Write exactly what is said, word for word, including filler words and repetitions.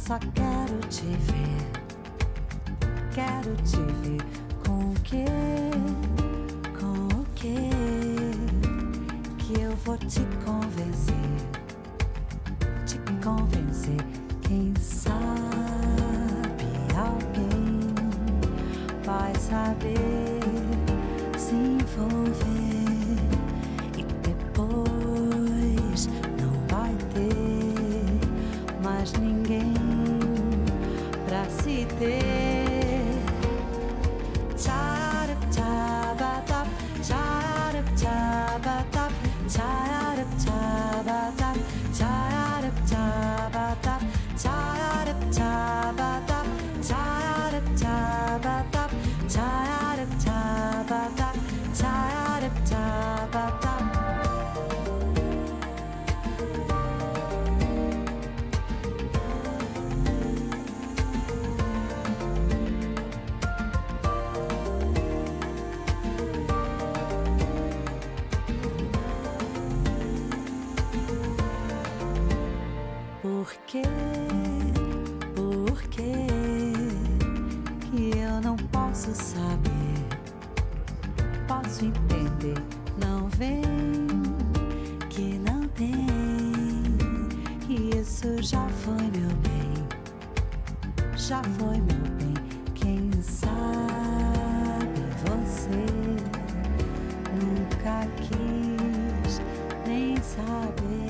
só quero te ver, quero te ver com o quê, com o quê, que eu vou te convencer, te convencer, quem sabe alguém vai saber se envolver e depois não vai ter mais ninguém pra se ter. Tcharup tchabatap, tcharup tchabatap, tcharup tchabatap, tcharup tchabatap, tcharup tchabatap, tcharup tchabatap, tcharup tchabatap, tcharup tchabatap. Por quê? Por quê que eu não posso saber? Posso entender, não vem, que não tem, que isso já foi meu bem, já foi meu bem. Quem sabe você nunca quis nem saber.